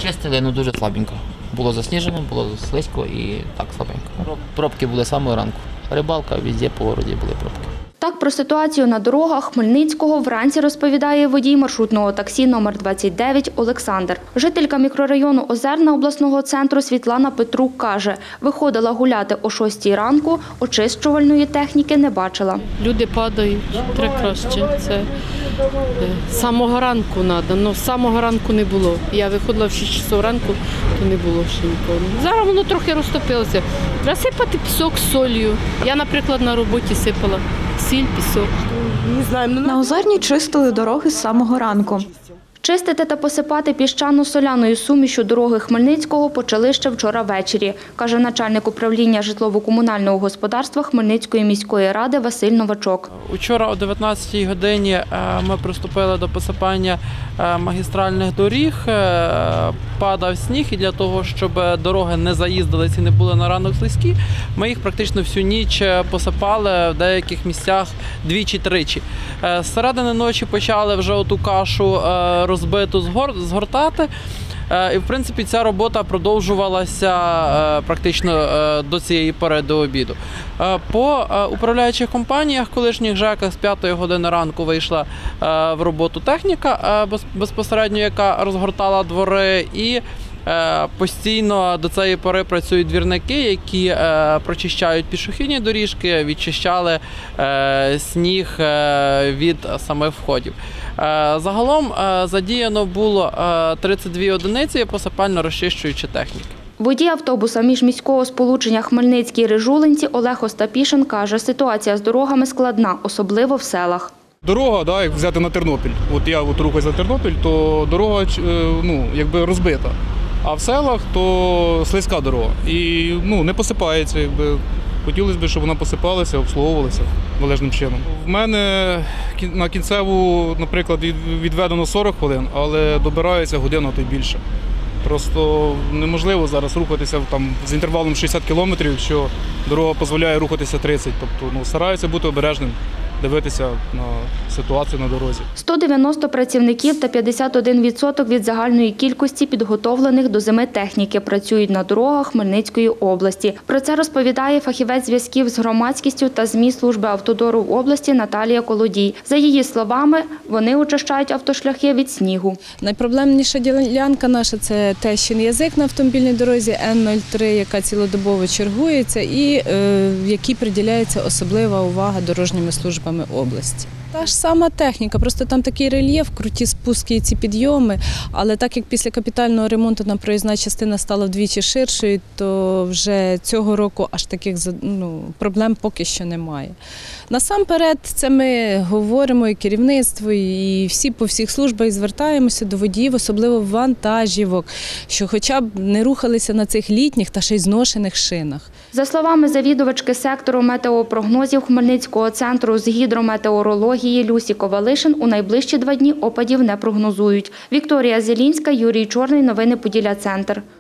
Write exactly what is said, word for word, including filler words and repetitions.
Чистили, ну дуже слабенько. Було засніжено, було слизько і так слабенько. Пробки були з самого ранку. Рибалка, везде по городі були пробки. Так про ситуацію на дорогах Хмельницького вранці розповідає водій маршрутного таксі номер двадцять дев'ять Олександр. Жителька мікрорайону Озерна обласного центру Світлана Петрук каже, виходила гуляти о шостій ранку, очищувальної техніки не бачила. Люди падають, треба краще. Це з самого ранку треба, але з самого ранку не було. Я виходила в шість часов ранку, то не було ще нікого. Зараз воно трохи розтопилося. Треба сипати пісок з солью. Я, наприклад, на роботі сипала. Сіль, пісок. Не знаю, ну, На Озерній чистили дороги з самого ранку. Чистити та посипати піщано-соляною сумішю дороги Хмельницького почали ще вчора ввечері, каже начальник управління житлово-комунального господарства Хмельницької міської ради Василь Новачок. Учора о дев'ятнадцятій годині ми приступили до посипання магістральних доріг. Падав сніг, і для того, щоб дороги не заїздились і не були на ранок слизькі, ми їх практично всю ніч посипали в деяких місцях двічі-тричі. З середини ночі почали вже оту кашу розбиту згортати. І, в принципі, ця робота продовжувалася практично до цієї пори, до обіду. По управляючих компаніях колишніх ЖЕКах з п'ятої години ранку вийшла в роботу техніка безпосередньо, яка розгортала двори, і постійно до цієї пори працюють двірники, які прочищають пішохідні доріжки, відчищали сніг від самих входів. Загалом задіяно було тридцять дві одиниці посипально-розчищуючої техніки. Водій автобуса міжміського сполучення Хмельницький-Рижулинці Олег Остапішин каже, ситуація з дорогами складна, особливо в селах. Дорога, да, як взяти на Тернопіль, от я от рухаюсь на Тернопіль, то дорога ну, якби розбита, а в селах то слизька дорога і ну, не посипається. Якби. Хотілося б, щоб вона посипалася, обслуговувалася належним чином. В мене на кінцеву, наприклад, відведено сорок хвилин, але добирається година, то й більше. Просто неможливо зараз рухатися там, з інтервалом шістдесят кілометрів, якщо дорога дозволяє рухатися тридцять. Тобто ну, стараюся бути обережним, дивитися на ситуацію на дорозі. сто дев'яносто працівників та п'ятдесят один відсоток від загальної кількості підготовлених до зими техніки працюють на дорогах Хмельницької області. Про це розповідає фахівець зв'язків з громадськістю та ЗМІ служби автодору в області Наталія Колодій. За її словами, вони очищають автошляхи від снігу. Найпроблемніша ділянка наша – це Тещин язик на автомобільній дорозі Н нуль три, яка цілодобово чергується і е, в якій приділяється особлива увага дорожніми службами області. Та ж сама техніка, просто там такий рельєф, круті спуски і ці підйоми, але так як після капітального ремонту нам проїзна частина стала вдвічі ширшою, то вже цього року аж таких ну, проблем поки що немає. Насамперед, це ми говоримо і керівництво, і всі по всіх службах і звертаємося до водіїв, особливо вантажівок, що хоча б не рухалися на цих літніх та ще й зношених шинах. За словами завідувачки сектору метеопрогнозів Хмельницького центру з гідрометеорології Люсі Ковалишин, у найближчі два дні опадів не прогнозують. Вікторія Зелінська, Юрій Чорний. Новини Поділля Центр.